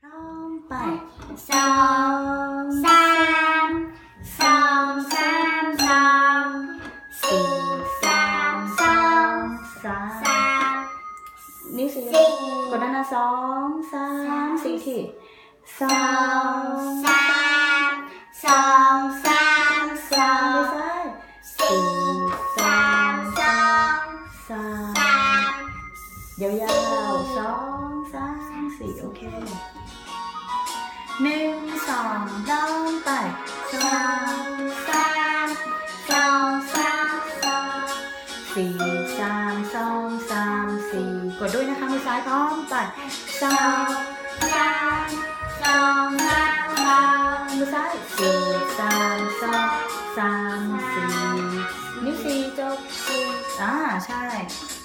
พร้อมไปสองสามสองสามสองสี่สามสองสามสามนิ้วสี่กดด้านหน้าสองสามสี่ทีสอสองงสามสองสามสอมือง ซ้ายสี่สามสองสาสาม มยาวๆสองสามสี่โอเคหนึ่งสองพร้อมไปสสออง งสามสองสามสองสี่สามสองสามสี่กดด้วยนะคะมือซ้ายพร้อมไปสอสอง งสามสองสามสองมือซ้ายสี่สามสองสามสี่นิ้วสี่จบสี่ใช่